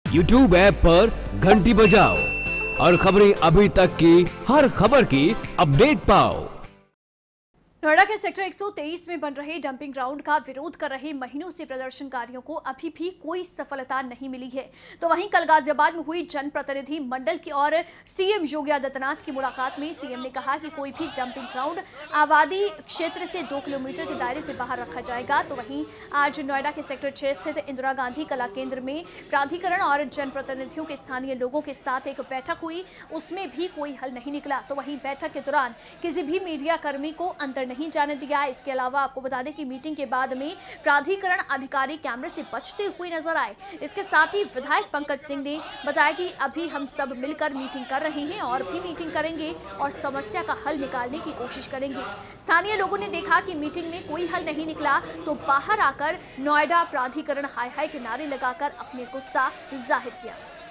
YouTube app पर घंटी बजाओ और खबरें अभी तक की हर खबर की अपडेट पाओ। नोएडा के सेक्टर 123 में बन रहे डंपिंग ग्राउंड का विरोध कर रहे महीनों से प्रदर्शनकारियों को अभी भी कोई सफलता नहीं मिली है। तो वहीं कल गाजियाबाद में हुई जनप्रतिनिधि मंडल की और सीएम योगी आदित्यनाथ की मुलाकात में सीएम ने कहा कि कोई भी डंपिंग ग्राउंड आबादी क्षेत्र से 2 किलोमीटर के दायरे से बाहर रखा जाएगा। तो वहीं आज नोएडा के सेक्टर 6 स्थित इंदिरा गांधी कला केंद्र में प्राधिकरण और जनप्रतिनिधियों के स्थानीय लोगों के साथ एक बैठक हुई, उसमें भी कोई हल नहीं निकला। तो वहीं बैठक के दौरान किसी भी मीडिया कर्मी को अंदर नहीं जाने दिया। इसके अलावा आपको बता दें कि मीटिंग के बाद में प्राधिकरण अधिकारी कैमरे से बचते हुए नजर आए। इसके साथ ही विधायक पंकज सिंह ने बताया कि अभी हम सब मिलकर मीटिंग कर रहे हैं और भी मीटिंग करेंगे और समस्या का हल निकालने की कोशिश करेंगे। स्थानीय लोगों ने देखा कि मीटिंग में कोई हल नहीं निकला तो बाहर आकर नोएडा प्राधिकरण हाय हाय के नारे लगाकर अपने गुस्सा जाहिर किया।